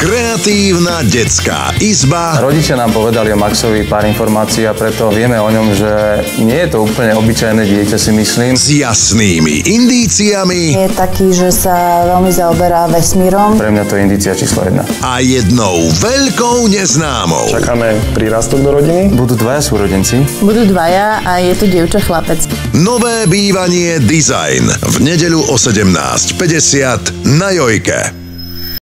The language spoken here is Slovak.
Kreatívna detská izba. Rodičia nám povedali o Maxovi pár informácií a preto vieme o ňom, že nie je to úplne obyčajné dieťa, si myslím. S jasnými indíciami. Je taký, že sa veľmi zaoberá vesmírom. Pre mňa to je indícia číslo 1. A jednou veľkou neznámou. Čakáme prírastok do rodiny. Budú dvaja súrodenci. Budú dvaja a je to dievča chlapec. Nové bývanie Design v nedeľu o 17:50 na Jojke.